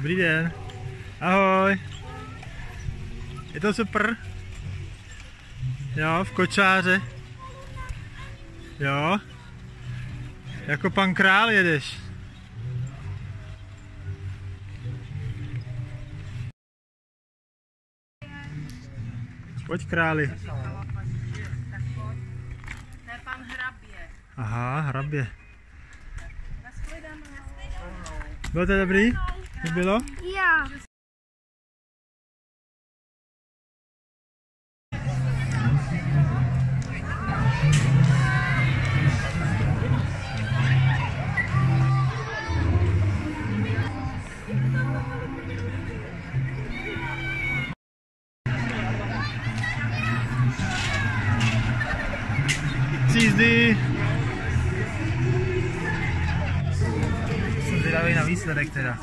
Dobrý den. Ahoj. Je to super? Jo, v kočáře. Jo. Jako pan král jedeš. Pojď králi. To je pan hrabě. Aha, hrabě. Bylo to dobrý? Bylo? Jo. Jízdy. Jsem zvědavý na výsledek teda.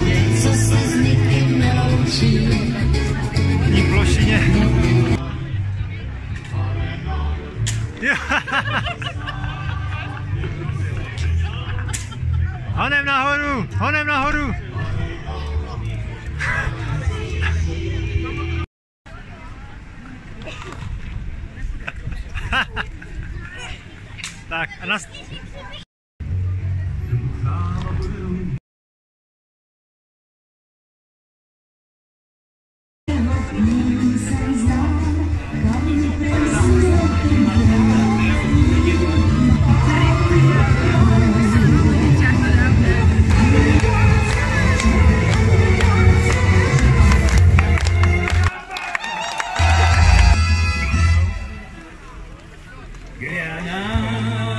Ní plošině. Honem nahoru, honem nahoru. Tak a nas... Guyana.